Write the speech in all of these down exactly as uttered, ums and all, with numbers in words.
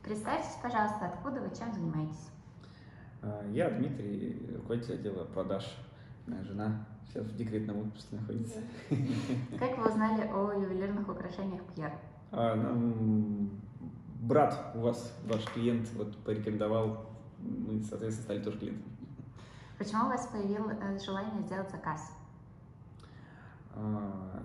Представьтесь, пожалуйста, откуда вы, чем занимаетесь? Я Дмитрий, руководитель отдела продаж. Моя жена сейчас в декретном отпуске находится. Как вы узнали о ювелирных украшениях Пьер? А, нам брат у вас, ваш клиент, вот порекомендовал, мы, соответственно, стали тоже клиентами. Почему у вас появилось желание сделать заказ? А,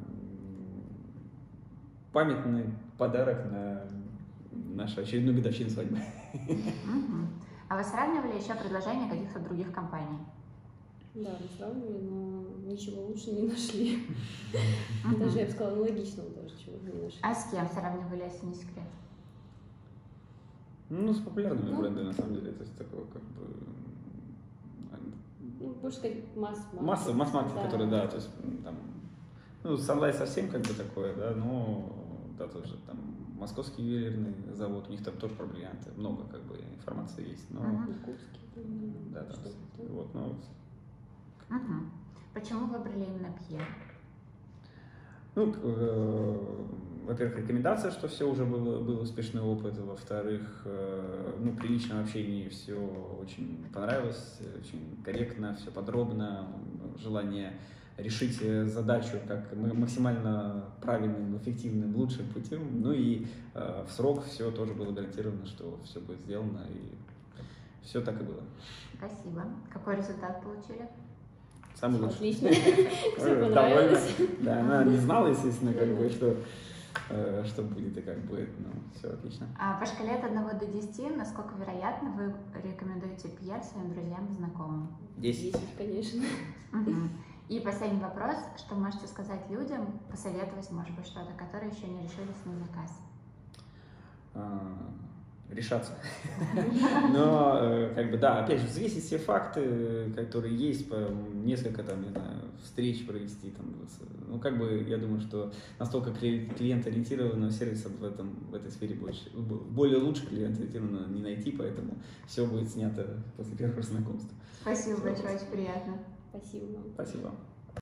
памятный подарок на нашу очередную годовщину свадьбы. Угу. А вы сравнивали еще предложения каких-то других компаний? Да, мы сравнивали, но ничего лучше не нашли. Даже, я бы сказала, аналогичного даже чего не нашли. А с кем сравнивали, если не секрет? Ну, с популярными брендами, на самом деле, то есть такого как бы... Ну, больше сказать, масс-маркет. Масса, масс-маркет, да. который, да, то есть там... Ну, Sunlight совсем как бы такое, да, но да, тоже там московский ювелирный завод, у них там тоже про бриллианты, много как бы информации есть, но... Угу. Якутский, да, да, что-то. вот, ну... Угу. Почему выбрали именно Пьер? Ну, э, во-первых, рекомендация, что все уже было, был успешный опыт, во-вторых, э, ну, при личном общении все очень понравилось, очень корректно, все подробно, желание решить задачу как максимально правильным, эффективным, лучшим путем, ну и э, в срок все тоже было гарантировано, что все будет сделано, и все так и было. Спасибо. Какой результат получили? Самый лучший. Отлично. Все понравилось. Да, она не знала, естественно, как бы, что, что будет и как будет, но все отлично. А по шкале от одного до десяти, насколько вероятно вы рекомендуете Пьер своим друзьям и знакомым? Десять. Десять, конечно. Угу. И последний вопрос, что можете сказать людям, посоветовать, может быть, что-то, которые еще не решились на заказ? Решаться. Но, как бы, да, опять же, взвесить все факты, которые есть, по несколько, там, не знаю, встреч провести, там, ну, как бы, я думаю, что настолько клиент-ориентированного сервиса в, этом, в этой сфере больше, более лучше клиент-ориентированного не найти, поэтому все будет снято после первого знакомства. Спасибо большое, очень приятно. Спасибо вам. Спасибо.